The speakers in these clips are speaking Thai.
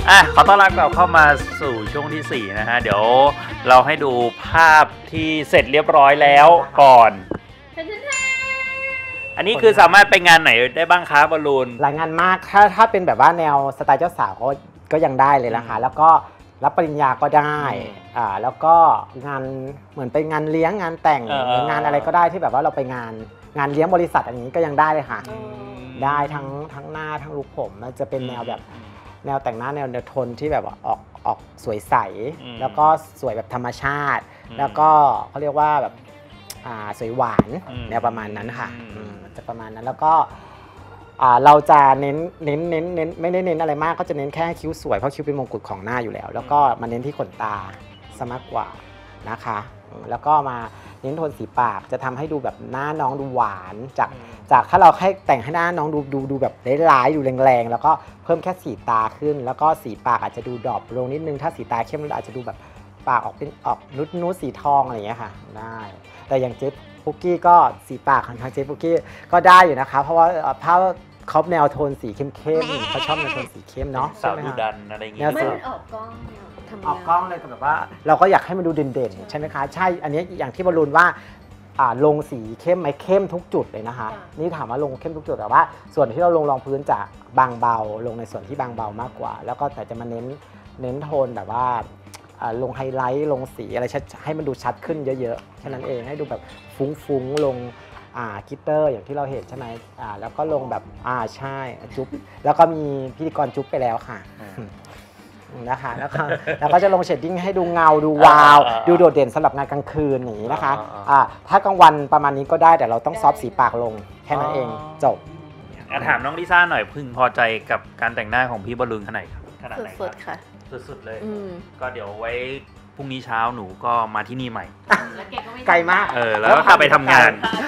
ขอต้อนรับกลับเข้ามาสู่ช่วงที่4นะฮะเดี๋ยวเราให้ดูภาพที่เสร็จเรียบร้อยแล้วก่อนอันนี้คือสามารถไปงานไหนได้บ้างคะบอลลูนหลายงานมากถ้าเป็นแบบว่าแนวสไตล์เจ้าสาวก็ยังได้เลยนะคะแล้วก็รับปริญญาก็ได้แล้วก็งานเหมือนไปงานเลี้ยงงานแต่งหรืองานอะไรก็ได้ที่แบบว่าเราไปงานเลี้ยงบริษัทอันนี้ก็ยังได้เลยค่ะได้ทั้งหน้าทั้งลุคผมมันจะเป็นแนวแบบแนวแต่งหน้าแนวโทนที่แบบว่าออกสวยใสแล้วก็สวยแบบธรรมชาติแล้วก็เขาเรียกว่าแบบสวยหวานแนวประมาณนั้นค่ะจะประมาณนั้นแล้วก็เราจะเน้นไม่ได้เน้นอะไรมากก็จะเน้นแค่คิ้วสวยเพราะคิ้วเป็นมงกุฎของหน้าอยู่แล้วแล้วก็มาเน้นที่ขนตาซะมากกว่านะคะแล้วก็มาเน้นโทนสีปากจะทำให้ดูแบบหน้าน้องดูหวานจากถ้าเราแค่แต่งให้หน้าน้องดูแบบร้ายๆดูแรงๆแล้วก็เพิ่มแค่สีตาขึ้นแล้วก็สีปากอาจจะดูดรอปลงนิดนึงถ้าสีตาเข้มอาจจะดูแบบปากออกเป็นนุดสีทองอะไรอย่างเงี้ยค่ะได้แต่อย่างเจ๊ปุกกี้ก็สีปากของทางเจ๊ปุกกี้ก็ได้อยู่นะคะเพราะว่าเขาแนวโทนสีเข้มเขาชอบแนวโทนสีเข้มเนาะสาวดูดันอะไรอย่างเงี้ยมันออกกล้องออกกล้องเลยแบบว่าเราก็อยากให้มันดูเด่นๆใช่ไหมคะใช่อันนี้อย่างที่บอลลูนว่าลงสีเข้มไหมเข้มทุกจุดเลยนะคะนี่ถามว่าลงเข้มทุกจุดแต่ว่าส่วนที่เราลงรองพื้นจะบางเบาลงในส่วนที่บางเบามากกว่าแล้วก็แต่จะมาเน้นโทนแบบว่าลงไฮไลท์ลงสีอะไรให้มันดูชัดขึ้นเยอะๆแค่นั้นเองให้ดูแบบฟุ้งลงกิตเตอร์อย่างที่เราเห็นใช่ไหมแล้วก็ลงแบบใช่จุ๊บแล้วก็มีพิธีกรจุ๊บไปแล้วค่ะนะคะแล้วก็จะลงเชดดิ้งให้ดูเงาดูวาวดูโดดเด่นสำหรับงานกลางคืนอย่างนี้นะคะถ้ากลางวันประมาณนี้ก็ได้แต่เราต้องซอฟสีปากลงแค่นั้นเองจบถามน้องลิซ่าหน่อยพึงพอใจกับการแต่งหน้าของพี่บอลลูนขนาดไหนสุดๆค่ะสุดๆเลยก็เดี๋ยวไว้พรุ่งนี้เช้าหนูก็มาที่นี่ใหม่ไกลมากแล้วก็กลับไปทำงาน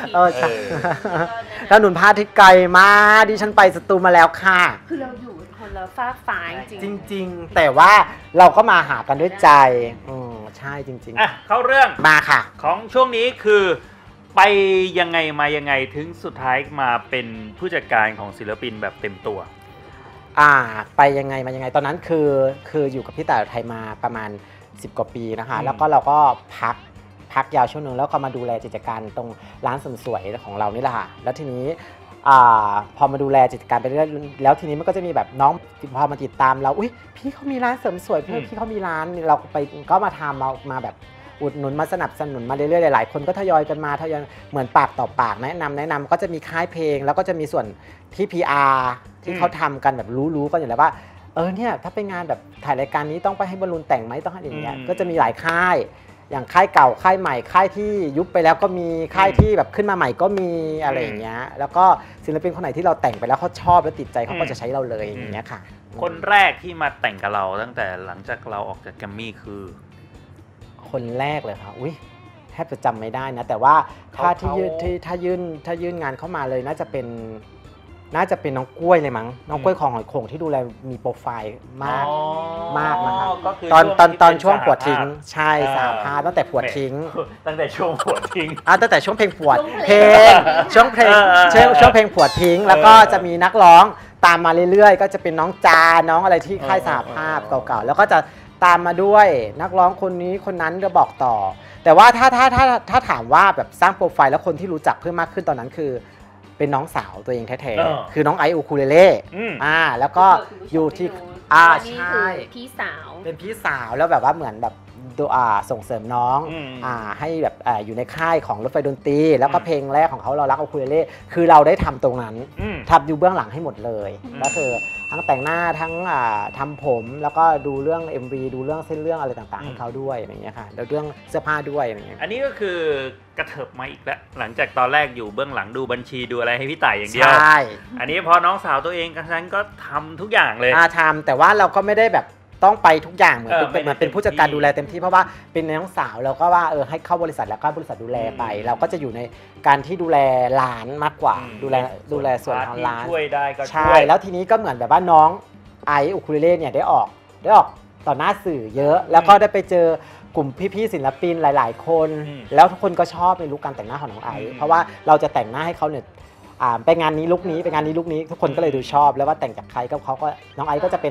แล้วหนุนพาที่ไกลมากดิฉันไปสตูมาแล้วค่ะคือเราอยู่คนละฟากฟ้าจริงแต่ว่าเราก็มาหากันด้วยใจใช่จริงๆเข้าเรื่องมาค่ะของช่วงนี้คือไปยังไงมายังไงถึงสุดท้ายมาเป็นผู้จัดการของศิลปินแบบเต็มตัวไปยังไงมายังไงตอนนั้นคืออยู่กับพี่ต่ายไทยมาประมาณ10 กว่าปีนะคะแล้วก็เราก็พักยาวช่วงนึงแล้วก็มาดูแลกิจการตรงร้านเสริมสวยของเรานี่แหละค่ะแล้วทีนี้พอมาดูแลกิจการไปเรื่อยแล้วทีนี้มันก็จะมีแบบน้องพอมาติดตามเราอุ้ยพี่เขามีร้านเสริมสวยพี่เขามีร้านเราไปก็มาทำมาแบบอุดหนุนมาสนับสนุนมาเรื่อยๆหลายๆคนก็ทยอยกันมาทยอยเหมือนปากต่อปากแนะนำก็จะมีค่ายเพลงแล้วก็จะมีส่วนที่ PR ที่เขาทำกันแบบรู้กันอยู่แล้วว่าเนี่ยถ้าเป็นงานแบบถ่ายรายการนี้ต้องไปให้บอลลูนแต่งไหมต้องให้อย่างเงี้ยก็จะมีหลายค่ายอย่างค่ายเก่าค่ายใหม่ค่ายที่ยุบไปแล้วก็มีค่ายที่แบบขึ้นมาใหม่ก็มีอะไรอย่างเงี้ยแล้วก็ศิลปินคนไหนที่เราแต่งไปแล้วเขาชอบและติดใจเขาก็จะใช้เราเลยอย่างเงี้ยค่ะคนแรกที่มาแต่งกับเราตั้งแต่หลังจากเราออกจากแกรมมี่คือคนแรกเลยค่ะอุ้ยแทบจะจำไม่ได้นะแต่ว่าถ้ายื่นงานเข้ามาเลยน่าจะเป็นน้องกล้วยเลยมั้งน้องกล้วยของหอยโข่งที่ดูแลมีโปรไฟล์มากนะครับตอนช่วงปวดทิ้งใช่สาภาพตั้งแต่ปวดทิ้งตั้งแต่ช่วงปวดทิ้งตั้งแต่ช่วงเพลงปวดช่วงเพลงปวดทิ้งแล้วก็จะมีนักร้องตามมาเรื่อยๆก็จะเป็นน้องจาน้องอะไรที่ค่ายสาภาพเก่าๆแล้วก็จะตามมาด้วยนักร้องคนนี้คนนั้นจะบอกต่อแต่ว่าถ้าถามว่าแบบสร้างโปรไฟล์แล้วคนที่รู้จักเพิ่มมากขึ้นตอนนั้นคือเป็นน้องสาวตัวเองแท้ๆคือน้องไออูคูเลเล่แล้วก็อยู่ที่ใช่พี่สาวเป็นพี่สาวแล้วแบบว่าเหมือนแบบส่งเสริมน้องให้แบบอยู่ในค่ายของรถไฟดนตรีแล้วก็เพลงแรกของเขาเรารักอูคูเลเล่คือเราได้ทำตรงนั้นทำอยู่เบื้องหลังให้หมดเลยก็คือทั้งแต่งหน้าทั้งทำผมแล้วก็ดูเรื่อง MV ดูเรื่องเส้นเรื่องอะไรต่างๆให้เขาด้วยอย่างเงี้ยค่ะแล้วเรื่องเสื้อผ้าด้วยอย่างเงี้ยอันนี้ก็คือกระเถิบมาอีกแล้วหลังจากตอนแรกอยู่เบื้องหลังดูบัญชีดูอะไรให้พี่ต่ายอย่างเดียวใช่อันนี้พอน้องสาวตัวเองกันฉันก็ทำทุกอย่างเลยทำแต่ว่าเราก็ไม่ได้แบบต้องไปทุกอย่างเหมือนเป็นผู้จัดการดูแลเต็มที่เพราะว่าเป็นน้องสาวเราก็ว่าให้เข้าบริษัทแล้วก็บริษัทดูแลไปเราก็จะอยู่ในการที่ดูแลร้านมากกว่าดูแลส่วนของร้านช่วยได้ก็ช่วยใช่แล้วทีนี้ก็เหมือนแบบว่าน้องไออูคูเลเล่เนี่ยได้ออกต่อหน้าสื่อเยอะแล้วก็ได้ไปเจอกลุ่มพี่ๆศิลปินหลายๆคนแล้วทุกคนก็ชอบในลุคการแต่งหน้าของน้องไอเพราะว่าเราจะแต่งหน้าให้เขาเนี่ยไปงานนี้ลุคนี้ไปงานนี้ลุคนี้ทุกคนก็เลยดูชอบแล้วว่าแต่งจากใครก็เขาก็น้องไอก็จะเป็น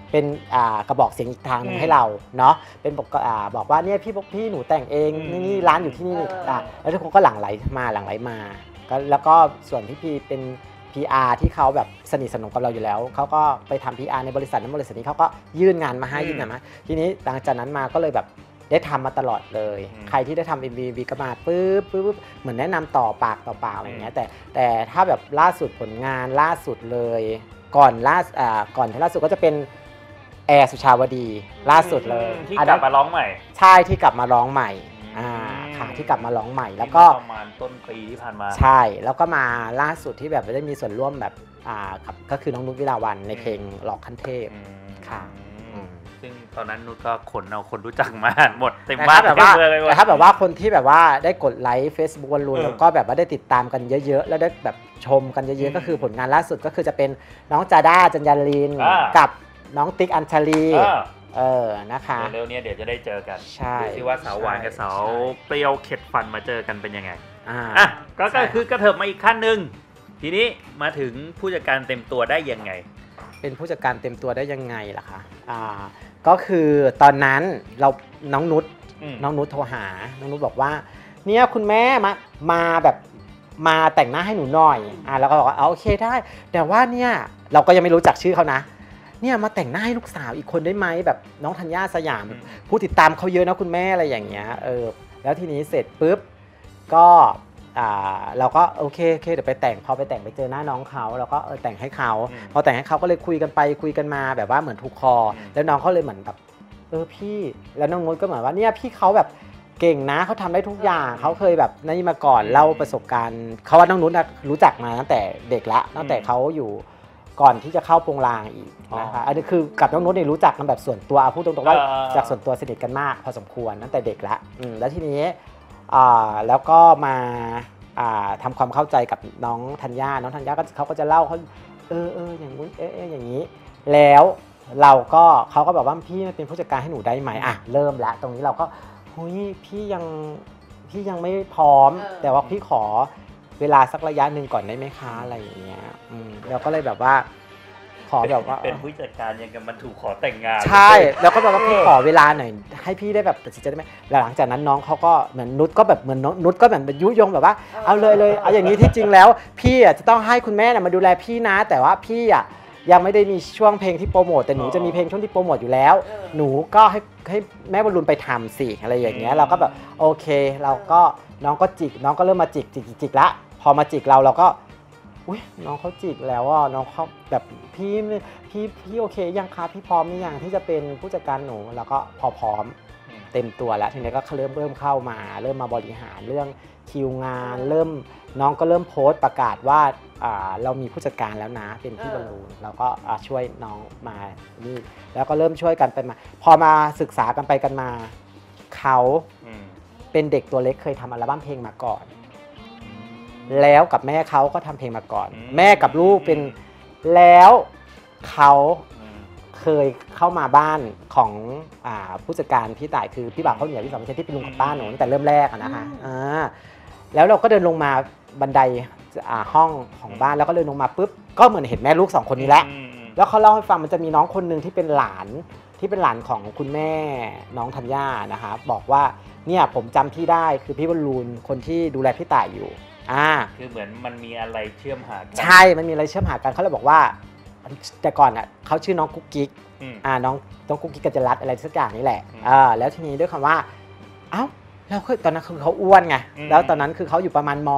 เป็นกระบอกเสียงอีกทางนึงให้เราเนาะเป็นบอกว่าเนี่ยพี่หนูแต่งเองนี่ร้านอยู่ที่นี่แล้วทุกคนก็หลั่งไหลมาแล้วก็ส่วนที่พี่เป็น PR ที่เขาแบบสนิทสนมกับเราอยู่แล้วเขาก็ไปทำ PR ในบริษัทนี้เขาก็ยื่นงานมาให้ทีนี้หลังจากนั้นมาก็เลยแบบได้ทำมาตลอดเลยใครที่ได้ทำ MV ก็มาปึ๊บเหมือนแนะนำต่อปากต่อปากอะไรอย่างเงี้ยแต่ถ้าแบบล่าสุดผลงานล่าสุดเลยก่อนที่ล่าสุดก็จะเป็นแอร์สุชาวดีล่าสุดเลยที่กลับมาร้องใหม่ใช่ที่กลับมาร้องใหม่ค่ะที่กลับมาร้องใหม่แล้วก็ประมาณต้นปีที่ผ่านมาใช่แล้วก็มาล่าสุดที่แบบได้มีส่วนร่วมแบบก็คือน้องนุชวิลาวันในเพลงหลอกขั้นเทพค่ะซึ่งตอนนั้นนุชก็เอาคนรู้จักมาหมดเต็มบ้านแต่ถ้าแบบว่าคนที่แบบว่าได้กดไลค์ Facebook วันรุ่นแล้วก็แบบว่าได้ติดตามกันเยอะๆแล้วได้แบบชมกันเยอะๆก็คือผลงานล่าสุดก็คือจะเป็นน้องจาด้าจัญญาลินกับน้องติ๊กอัญชลีนะคะเร็วๆนี้เดี๋ยวจะได้เจอกันใช่ดูสิว่าสาวหวานกับสาวเปรี้ยวเข็ดฟันมาเจอกันเป็นยังไงก็คือกระเถิบมาอีกขั้นหนึ่งทีนี้มาถึงผู้จัดการเต็มตัวได้ยังไงเป็นผู้จัดการเต็มตัวได้ยังไงล่ะคะก็คือตอนนั้นน้องนุชโทรหาน้องนุชบอกว่าเนี่ยคุณแม่มาแบบมาแต่งหน้าให้หนูหน่อยแล้วก็บอกว่าโอเคได้แต่ว่าเนี่ยเราก็ยังไม่รู้จักชื่อเขานะเนี่ยมาแต่งหน้าให้ลูกสาวอีกคนได้ไหมแบบน้องธัญญาสยามผู้ติดตามเขาเยอะนะคุณแม่อะไรอย่างเงี้ยแล้วทีนี้เสร็จปุ๊บก็เราก็โอเคเดี๋ยวไปแต่งพอไปแต่งไปเจอหน้าน้องเขาเราก็แต่งให้เขาพอแต่งให้เขาก็เลยคุยกันไปคุยกันมาแบบว่าเหมือนถูกคอแล้วน้องเขาเลยเหมือนแบบพี่แล้วน้องนุชก็เหมือนว่าเนี่ยพี่เขาแบบเก่งนะเขาทำได้ทุกอย่างเขาเคยแบบนี่มาก่อนเล่าประสบการณ์เขาว่าน้องนุชรู้จักมาตั้งแต่เด็กละตั้งแต่เขาอยู่ก่อนที่จะเข้าโปรงลางอีกนะคะอันนี้คือกับน้องนุชเนี่ยรู้จักกันแบบส่วนตัวพูดตรงๆว่าจากส่วนตัวสนิทกันมากพอสมควรตั้งแต่เด็กละแล้วทีนี้แล้วก็มาทำความเข้าใจกับน้องธัญญาก็เขาก็จะเล่าเขาอย่างนู้นอย่างนี้แล้วเขาก็แบบว่าพี่มาเป็นผู้จัดการให้หนูได้ไหมเริ่มละตรงนี้เราก็พี่ยังไม่พร้อมแต่ว่าพี่ขอเวลาสักระยะหนึ่งก่อนได้ไหมคะอะไรอย่างเงี้ยเราก็เลยแบบว่าขอแบบว่าเป็นผู้จัดการยังกับมันถูกขอแต่งงานใช่แล้วก็แบบว่าพี่ขอเวลาหน่อยให้พี่ได้แบบตัดสินใจได้ไหมหลังจากนั้นน้องเขาก็เหมือนนุชก็แบบเหมือนนุชก็แบบยุยงแบบว่าเอาเลยเอาอย่างนี้ที่จริงแล้วพี่จะต้องให้คุณแม่มาดูแลพี่นะแต่ว่าพี่ยังไม่ได้มีช่วงเพลงที่โปรโมทแต่หนูจะมีเพลงช่วงที่โปรโมทอยู่แล้วหนูก็ให้แม่บรรลุนไปทำสิอะไรอย่างเงี้ยเราก็แบบโอเคเราก็น้องก็จิกน้องก็เริ่มมาจิกละพอมาจิกเราก็อุ้ยน้องเขาจิกแล้วน้องเขาแบบพี่โอเคยังคะพี่พร้อมหรือยังที่จะเป็นผู้จัดการหนูแล้วก็พอพร้อมเต็มตัวแล้วทีนี้ก็เริ่มเข้ามาเริ่มมาบริหารเรื่องคิวงานน้องก็เริ่มโพสต์ประกาศว่าเรามีผู้จัดการแล้วนะเป็นพี่บอลลูนเราก็ช่วยน้องมานี่แล้วก็เริ่มช่วยกันไปมาพอมาศึกษากันไปกันมาเขาเป็นเด็กตัวเล็กเคยทำอัลบั้มเพลงมาก่อนแล้วกับแม่เขาก็ทำเพลงมาก่อนแม่กับลูกเป็นแล้วเขาเคยเข้ามาบ้านของผู้จัดการพี่ต่ายคือพี่บ่าวข้าวเหนียวพี่สาวไม่ใช่ที่เป็นลุงกับป้าหนูตั้งแต่เริ่มแรกนะคะแล้วเราก็เดินลงมาบันไดห้องของบ้านแล้วก็เดินลงมาปุ๊บก็เหมือนเห็นแม่ลูก2คนนี้แหละแล้วเขาเล่าให้ฟังมันจะมีน้องคนนึงที่เป็นหลานของคุณแม่น้องธัญญานะคะบอกว่าเนี่ยผมจำพี่ได้คือพี่บอลลูนคนที่ดูแลพี่ต่ายอยู่คือเหมือนมันมีอะไรเชื่อมหากันใช่มันมีอะไรเชื่อมหากันเขาเลยบอกว่าแต่ก่อนเขาชื่อน้องกุ๊กกิ๊กน้องกุ๊กกิ๊กกัญจรัตน์อะไรสักอย่างนี่แหละแล้วทีนี้ด้วยคำว่าแล้วตอนนั้นคือเขาอ้วนไงแล้วตอนนั้นคือเขาอยู่ประมาณม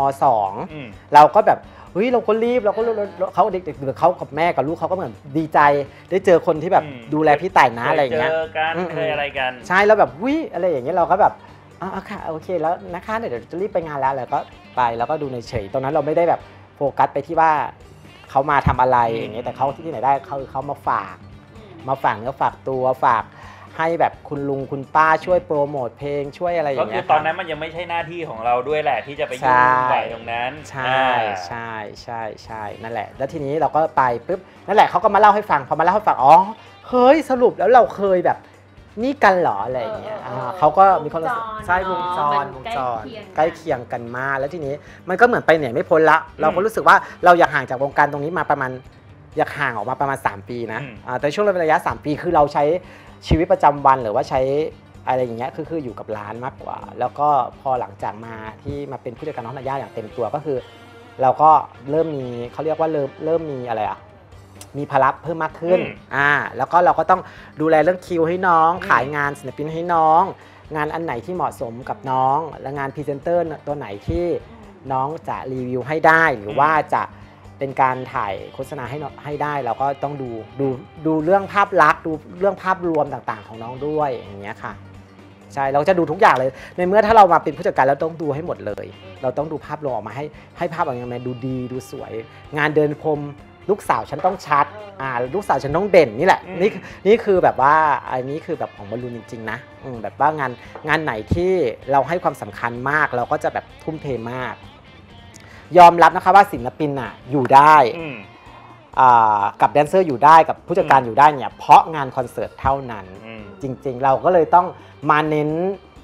.2เราก็แบบเฮ้ยเราก็รีบเราก็เขาเด็กๆเขากับแม่กับลูกเขาก็เหมือนดีใจได้เจอคนที่แบบดูแลพี่ต่ายนะอะไรอย่างเงี้ยเจอกันเคยอะไรกันใช่แล้วแบบอะไรอย่างเงี้ยเราก็แบบค่ะโอเคแล้วนะคะเดี๋ยวจะรีบไปงานแล้วก็ไปแล้วก็ดูในเฉยตรงนั้นเราไม่ได้แบบโฟกัสไปที่ว่าเขามาทำอะไรอย่างเงี้ยแต่เขาที่ไหนได้เขามาฝากเนื้อฝากตัวฝากให้แบบคุณลุงคุณป้าช่วยโปรโมทเพลงช่วยอะไรอย่างเงี้ยก็คือตอนนั้นมันยังไม่ใช่หน้าที่ของเราด้วยแหละที่จะไปยุ่งใหญ่ตรงนั้นใช่นั่นแหละแล้วทีนี้เราก็ไปปุ๊บนั่นแหละเขาก็มาเล่าให้ฟังพอมาเล่าให้ฟังเฮ้ยสรุปแล้วเราเคยแบบนี่กันเหรออะไรอย่างเงี้ยเขาก็มีความใช่วงจรใกล้เคียงกันมากแล้วทีนี้มันก็เหมือนไปไหนไม่พ้นละเราก็รู้สึกว่าเราอยากห่างจากวงการตรงนี้มาประมาณอยากห่างออกมาประมาณ3 ปีนะแต่ช่วงระยะ3 ปีคือเราใช้ชีวิตประจำวันหรือว่าใช้อะไรอย่างเงี้ยคืออยู่กับร้านมากกว่าแล้วก็พอหลังจากมาที่มาเป็นผู้จัดการน้องธัญญาอย่างเต็มตัวก็คือเราก็เริ่มมีเขาเรียกว่าเริ่มมีอะไรมีภาระเพิ่มมากขึ้นแล้วก็เราก็ต้องดูแลเรื่องคิวให้น้องขายงานศิลปินให้น้องงานอันไหนที่เหมาะสมกับน้องและงานพรีเซนเตอร์ตัวไหนที่น้องจะรีวิวให้ได้หรือว่าจะเป็นการถ่ายโฆษณาให้ได้เราก็ต้องดูเรื่องภาพลักษณ์ดูเรื่องภาพรวมต่างๆของน้องด้วยอย่างเงี้ยค่ะใช่เราจะดูทุกอย่างเลยในเมื่อถ้าเรามาเป็นผู้จัดการแล้วต้องดูให้หมดเลยเราต้องดูภาพรวมออกมาให้ภาพออกมาดูดีดูสวยงานเดินพรมลูกสาวฉันต้องชัดลูกสาวฉันต้องเด่นนี่แหละนี่คือแบบว่าอันนี้คือแบบของบอลลูนจริงๆนะแบบว่างานไหนที่เราให้ความสำคัญมากเราก็จะแบบทุ่มเทมากยอมรับนะคะว่าศิลปินอยู่ได้กับแดนเซอร์อยู่ได้กับผู้จัดการอยู่ได้เนี่ยเพราะงานคอนเสิร์ตเท่านั้นจริงๆเราก็เลยต้องมาเน้น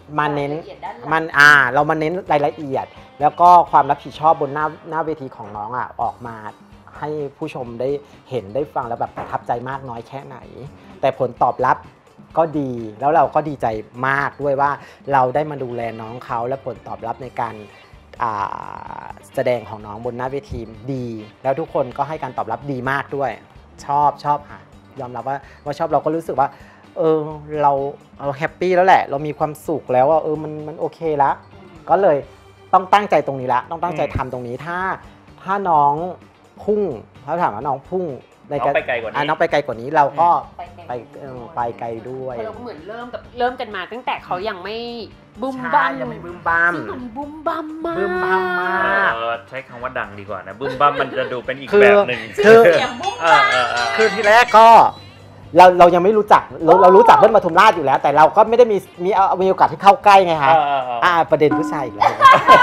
เรามาเน้นรายละเอียดแล้วก็ความรับผิดชอบบนหน้าเวทีของน้องออกมาให้ผู้ชมได้เห็นได้ฟังแล้วแบบประทับใจมากน้อยแค่ไหนแต่ผลตอบรับก็ดีแล้วเราก็ดีใจมากด้วยว่าเราได้มาดูแลน้องเขาและผลตอบรับในการแสดงของน้องบนหน้าเวทีดีแล้วทุกคนก็ให้การตอบรับดีมากด้วยชอบค่ะยอมรับว่าชอบเราก็รู้สึกว่าเราแฮปปี้แล้วแหละเรามีความสุขแล้วว่ามันโอเคแล้วก็เลยต้องตั้งใจตรงนี้ละต้องตั้งใจทำตรงนี้ถ้าน้องพุ่งเขาถามว่าน้องพุ่งน้องไปไกลกว่านี้น้องไปไกลกว่านี้เราก็ไปไกลด้วยเราก็เหมือนเริ่มกันมาตั้งแต่เขายังไม่บุ้มบั้มยังไม่บุ้มบั้มซึ่งมันบุ้มบั้มมากใช้คำว่าดังดีกว่านะบุ้มบั้มมันจะดูเป็นอีกแบบหนึ่งคือทีแรกก็เรายังไม่รู้จักเรารู้จักเบิ้ลปทุมราชอยู่แล้วแต่เราก็ไม่ได้มีโอกาสที่เข้าใกล้ไงคะประเด็นผู้ชายอีกแล้ว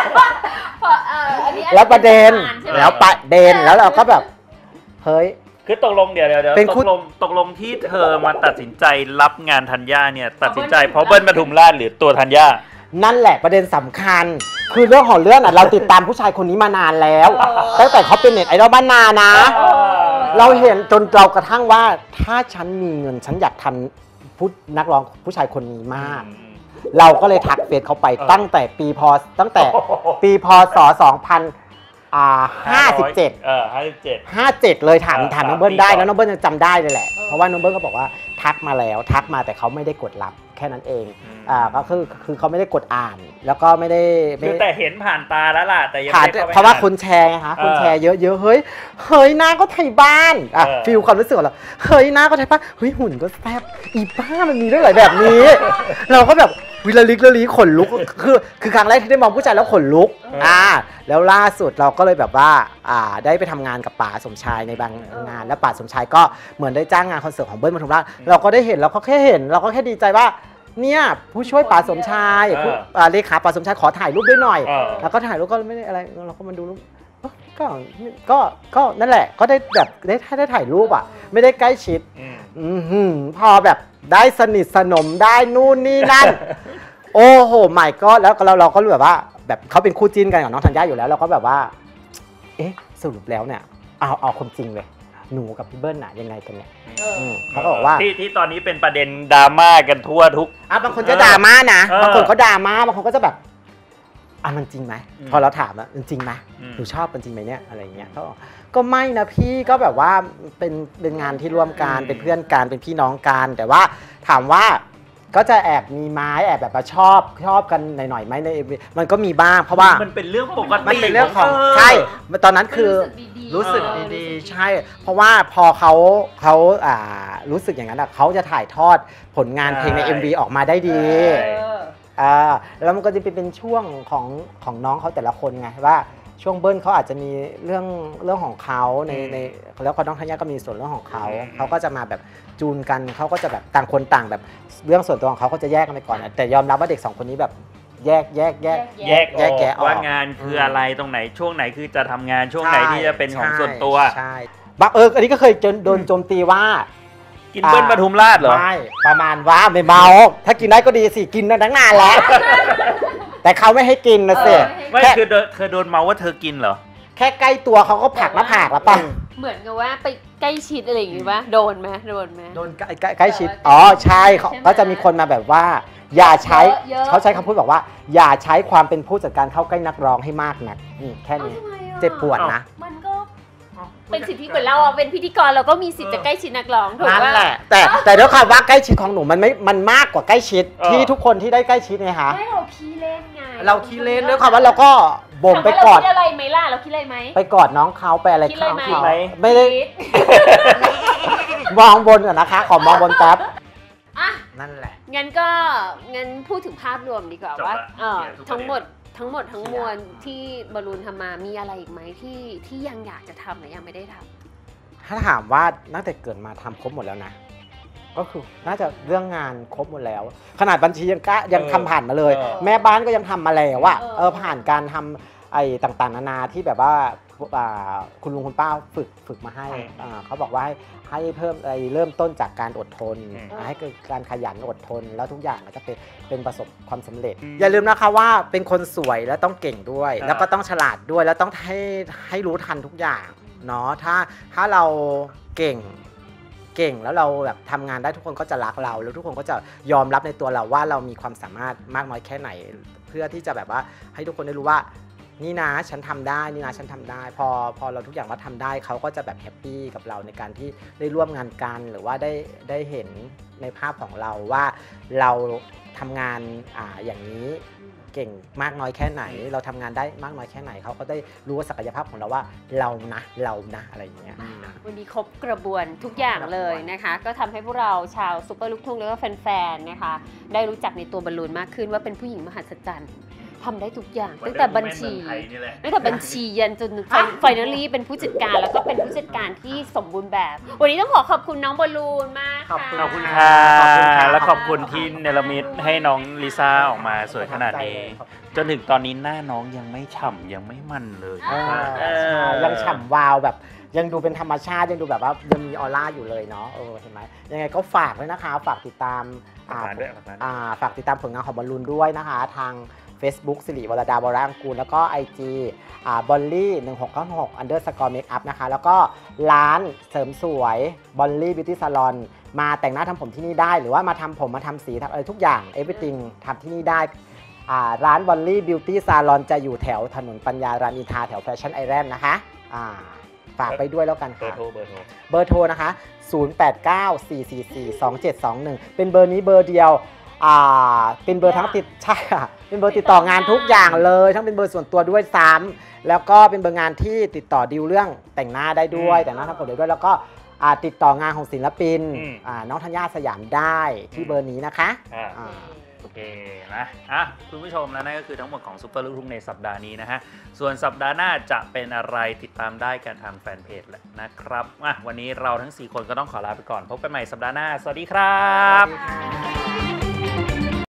แล้วประเด็นแล้วเราก็แบบเฮ้ยคือตกลงเดี๋ยวตกลงที่เธอมาตัดสินใจรับงานธัญญาเนี่ยตัดสินใจเพราะเบิ้ลปทุมราชหรือตัวธัญญานั่นแหละประเด็นสำคัญคือเรื่องของเรื่องเราติดตามผู้ชายคนนี้มานานแล้วตั้งแต่เขาเป็นเน็ตไอดอลบ้านนานะเราเห็นจนเรากระทั่งว่าถ้าฉันมีเงินฉันอยากทำนักร้องผู้ชายคนนี้มากเราก็เลยทักเฟซเขาไปตั้งแต่ปีพศ57เลยถามน้องเบิ้ลได้แล้วน้องเบิ้ลยังจำได้เลยแหละเพราะว่าน้องเบิ้ลก็บอกว่าทักมาแล้วทักมาแต่เขาไม่ได้กดรับแค่นั้นเองก็คือเขาไม่ได้กดอ่านแล้วก็ไม่ได้แต่เห็นผ่านตาแล้วล่ะแต่ยังไม่เพราะว่าคนแชร์นะคะคนแชร์เยอะๆเฮ้ยหน้าก็ไทยบ้านฟีลความรู้สึกเราเฮ้ยหน้าก็ไทยบ้านเฮ้ยหุ่นก็แซ่บอีบ้ามันมีเรื่องอะไรแบบนี้เราก็แบบวิลลิขนลุกคือครั้งแรกที่ได้มองผู้ชายแล้วขนลุกแล้วล่าสุดเราก็เลยแบบว่าได้ไปทำงานกับป๋าสมชายในบางงานแล้วป๋าสมชายก็เหมือนได้จ้างงานคอนเสิร์ตของเบิ้ลปทุมราชเราก็ได้เห็นเราก็แค่เห็นเราก็แค่ดีใจว่าเนี่ยผู้ช่วยป๋าสมชายเลขาป๋าสมชายขอถ่ายรูปด้วยหน่อยแล้วก็ถ่ายรูปก็ไม่ได้อะไรเราก็มาดูรูปก็นั่นแหละก็ได้แบบได้ถ่ายรูปไม่ได้ใกล้ชิดพอแบบได้สนิทสนมได้นู่นนี่นั่นโอ้โหใหม่ก็แล้วเราก็แบบว่าแบบเขาเป็นคู่จิ้นกันกับน้องธัญญาอยู่แล้วเราก็แบบว่าสรุปแล้วเนี่ยเอาความจริงเลยหนูกับพี่เบิ้ลยังไงกันเนี่ยเขาก็บอกว่าที่ตอนนี้เป็นประเด็นดราม่ากันทั่วทุกบางคนก็ดราม่านะบางคนก็ดราม่าบางคนก็จะแบบมันจริงไหมพอเราถามว่าจริงไหมหนูชอบมันจริงไหมเนี่ยอะไรเงี้ยเขาก็ไม่นะพี่ก็แบบว่าเป็นงานที่ร่วมกันเป็นเพื่อนกันเป็นพี่น้องกันแต่ว่าถามว่าก็จะแอบมีไม้แอบแบบชอบกันหน่อยๆไหมมันก็มีบ้างเพราะว่ามันเป็นเรื่องปกติมันเป็นเรื่องของใช่ตอนนั้นคือรู้สึกดีๆใช่เพราะว่าพอเขารู้สึกอย่างนั้นเขาจะถ่ายทอดผลงานเพลงใน MV ออกมาได้ดีแล้วมันก็จะเป็นช่วงของน้องเขาแต่ละคนไงว่าช่วงเบิ้ลเขาอาจจะมีเรื่องของเขาในแล้วก็น้องธัญญาก็มีส่วนเรื่องของเขาก็จะมาแบบจูนกันเขาก็จะแบบต่างคนต่างแบบเรื่องส่วนตัวของเขาก็จะแยกกันไปก่อนแต่ยอมรับว่าเด็ก2คนนี้แบบแยกแกะว่างานคืออะไรตรงไหนช่วงไหนคือจะทำงานช่วงไหนที่จะเป็นของส่วนตัวใช่อันนี้ก็เคยโดนโจมตีว่ากินเบิ้ลปทุมราชเหรอไม่ประมาณว่าไม่เมาถ้ากินได้ก็ดีสิกินตั้งนานแล้วแต่เขาไม่ให้กินนะสิไม่คือเธอโดนเมาว่าเธอกินเหรอแค่ใกล้ตัวเขาก็ผลักหน้าผากแล้วป่ะเหมือนกับว่าไปใกล้ชิดอะไรอย่างงี้ป่ะโดนไหมโดนใกล้ชิดอ๋อใช่เขาก็จะมีคนมาแบบว่าอย่าใช้เขาใช้คำพูดบอกว่าอย่าใช้ความเป็นผู้จัดการเข้าใกล้นักร้องให้มากนักนี่แค่นี้เจ็บปวดนะมันก็เป็นสิทธิเหมือนเราเป็นพิธีกรเราก็มีสิทธิ์จะใกล้ชิดนักร้องถูกป่ะนั่นแหละแต่ด้วยความว่าใกล้ชิดของหนูมันมากกว่าใกล้ชิดที่ทุกคนที่ได้ใกล้ชิดไงคะเราขี้เล่นไงเราขี้เล่นด้วยความว่าเราก็บ่มไปกอดอะไรไหมล่ะเราคิดอะไรไหมไปกอดน้องเขาไปอะไรเขาไม่ได้มองบนก่อนนะคะขอมองบนแป๊บนั่นแหละงั้นพูดถึงภาพรวมดีกว่าว่าทั้งหมดทั้งมวลที่บอลลูนทำมามีอะไรอีกไหมที่ยังอยากจะทำหรือยังไม่ได้ทำถ้าถามว่าตั้งแต่เกิดมาทำครบหมดแล้วนะก็คือน่าจะเรื่องงานครบหมดแล้วขนาดบัญชียังทำผ่านมาเลยแม่บ้านก็ยังทำมาแล้วว่าผ่านการทำไอ้ต่างๆนานาที่แบบว่าคุณลุงคุณป้าฝึกมาให้เขาบอกว่าให้เพิ่มเริ่มต้นจากการอดทนให้เกิดการขยันอดทนแล้วทุกอย่างก็จะเป็นประสบความสำเร็จอย่าลืมนะคะว่าเป็นคนสวยแล้วต้องเก่งด้วยแล้วก็ต้องฉลาดด้วยแล้วต้องให้รู้ทันทุกอย่างเนาะถ้าเราเก่งแล้วเราแบบทำงานได้ทุกคนก็จะรักเราแล้วทุกคนก็จะยอมรับในตัวเราว่าเรามีความสามารถมากน้อยแค่ไหนเพื่อที่จะแบบว่าให้ทุกคนได้รู้ว่านี่นะฉันทำได้นี่นะฉันทำได้พอเราทุกอย่างว่าทำได้เขาก็จะแบบแฮปปี้กับเราในการที่ได้ร่วมงานกันหรือว่าได้เห็นในภาพของเราว่าเราทำงานอย่างนี้เก่งมากน้อยแค่ไหนเราทำงานได้มากน้อยแค่ไหนเขาก็ได้รู้ว่าศักยภาพของเราว่าเรานะอะไรอย่างเงี้ยวันนี้ครบกระบวนทุกอย่างเลยนะคะก็ทำให้พวกเราชาวซุปเปอร์ลูกทุ่งแล้วก็แฟนๆนะคะได้รู้จักในตัวบอลลูนมากขึ้นว่าเป็นผู้หญิงมหัศจรรย์ทำได้ทุกอย่างตั้งแต่บัญชียันจนไฟนอลลี่เป็นผู้จัดการแล้วก็เป็นผู้จัดการที่สมบูรณ์แบบวันนี้ต้องขอบคุณน้องบอลลูนมากค่ะขอบคุณค่ะและขอบคุณที่เนรมิตให้น้องลิซ่าออกมาสวยขนาดนี้จนถึงตอนนี้หน้าน้องยังไม่ฉ่ำยังไม่มันเลยยังฉ่ำวาวแบบยังดูเป็นธรรมชาติยังดูแบบว่ายังมีออร่าอยู่เลยเนาะเห็นไหมยังไงก็ฝากด้วยนะคะฝากติดตามฝากติดตามผลงานของบอลลูนด้วยนะคะทาง Facebook สิริวรดาบรังกูลแล้วก็ IG บอลลี่1696 _makeup นะคะแล้วก็ร้านเสริมสวยบอลลี่บิวตี้ซาลอนมาแต่งหน้าทำผมที่นี่ได้หรือว่ามาทำผมมาทำสีทำอะไรทุกอย่าง everything ทำที่นี่ได้ร้านบอลลี่บิวตี้ซาลอนจะอยู่แถวถนนปัญญารามอินทราแถวแฟชั่นไอแลนด์นะคะฝากไปด้วยแล้วกันค่ะเบอร์โทรนะคะ 0894442721 เป็นเบอร์นี้เบอร์เดียวเป็นเบอร์ทั้งใช่ค่ะเป็นเบอร์ติดต่องานทุกอย่างเลยทั้งเป็นเบอร์ส่วนตัวด้วยซ้ำแล้วก็เป็นเบอร์งานที่ติดต่อดีลเรื่องแต่งหน้าได้ด้วยแต่งหน้าทำผมได้ด้วยแล้วก็ติดต่องานของศิลปินน้องธัญญาสยามได้ที่เบอร์นี้นะคะโอเคนะคุณผู้ชมแล้วนั่นก็คือทั้งหมดของซุปเปอร์ลูกทุ่งในสัปดาห์นี้นะฮะส่วนสัปดาห์หน้าจะเป็นอะไรติดตามได้กันทางแฟนเพจแหละนะครับวันนี้เราทั้ง4คนก็ต้องขอลาไปก่อนพบกันใหม่สัปดาห์หน้าสวัสดีครับ